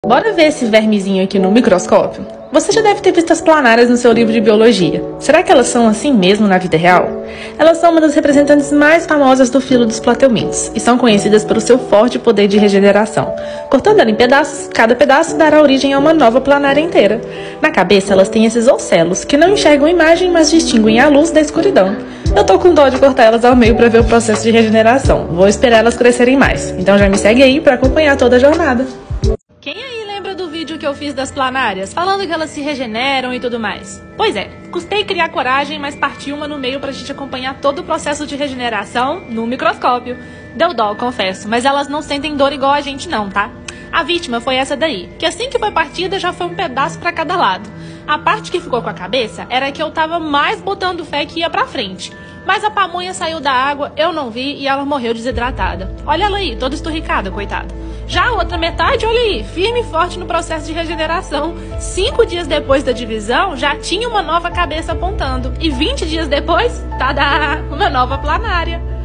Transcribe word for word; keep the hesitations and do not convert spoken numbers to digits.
Bora ver esse vermezinho aqui no microscópio? Você já deve ter visto as planárias no seu livro de biologia. Será que elas são assim mesmo na vida real? Elas são uma das representantes mais famosas do filo dos plateumintes e são conhecidas pelo seu forte poder de regeneração. Cortando ela em pedaços, cada pedaço dará origem a uma nova planária inteira. Na cabeça elas têm esses osselos, que não enxergam imagem, mas distinguem a luz da escuridão. Eu tô com dó de cortar elas ao meio para ver o processo de regeneração. Vou esperar elas crescerem mais. Então já me segue aí para acompanhar toda a jornada. Quem aí lembra do vídeo que eu fiz das planárias, falando que elas se regeneram e tudo mais? Pois é, custei criar coragem, mas parti uma no meio pra gente acompanhar todo o processo de regeneração no microscópio. Deu dó, confesso, mas elas não sentem dor igual a gente não, tá? A vítima foi essa daí, que assim que foi partida já foi um pedaço pra cada lado. A parte que ficou com a cabeça era que eu tava mais botando fé que ia pra frente. Mas a pamonha saiu da água, eu não vi e ela morreu desidratada. Olha ela aí, toda esturricada, coitada. Já a outra metade, olha aí, firme e forte no processo de regeneração. Cinco dias depois da divisão, já tinha uma nova cabeça apontando. E vinte dias depois, tadá, uma nova planária.